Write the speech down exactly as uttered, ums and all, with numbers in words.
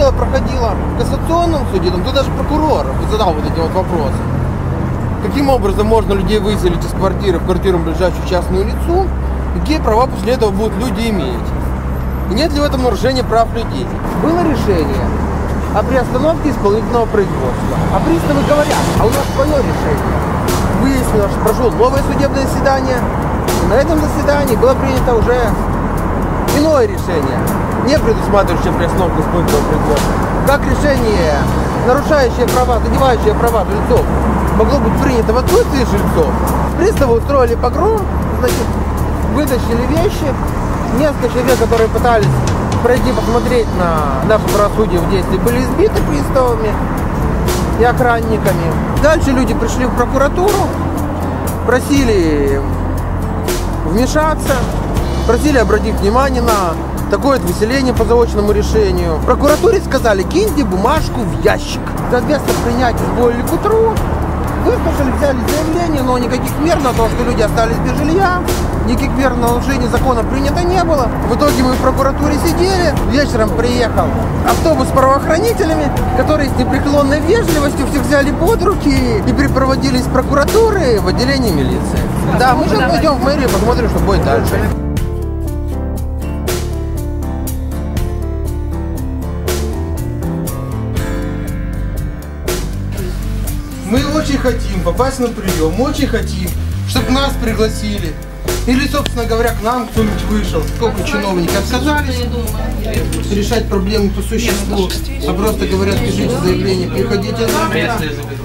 дело проходило в кассационном суде, там туда даже прокурор задал вот эти вот вопросы. Каким образом можно людей выселить из квартиры в квартиру, ближайшую частную лицу? Какие права после этого будут люди иметь? И нет ли в этом нарушения прав людей? Было решение о приостановке исполнительного производства. А приставы говорят, а у нас свое решение. Выяснилось, что прошло новое судебное заседание. И на этом заседании было принято уже иное решение, не предусматривающее приостановку исполнительного производства. Как решение, нарушающее права, задевающее права жильцов, могло быть принято в отсутствии жильцов. Приставы устроили погром, значит, вытащили вещи. Несколько человек, которые пытались пройти посмотреть на наше правосудие в действии, были избиты приставами и охранниками. Дальше люди пришли в прокуратуру, просили вмешаться, просили обратить внимание на такое выселение по заочному решению. В прокуратуре сказали, киньте бумажку в ящик. Соответственно, принять изволили к утру. Выслушали, взяли заявление, но никаких мер на то, что люди остались без жилья, никаких мер на нарушение закона принято не было. В итоге мы в прокуратуре сидели, вечером приехал автобус с правоохранителями, которые с непреклонной вежливостью всех взяли под руки и припроводили из прокуратуры в отделение милиции. Да, мы сейчас пойдем в мэрию, посмотрим, что будет дальше. Мы очень хотим попасть на прием, очень хотим, чтобы нас пригласили. Или, собственно говоря, к нам кто-нибудь вышел. Сколько чиновники отказались решать проблемы по существу, а просто говорят, пишите заявление, приходите на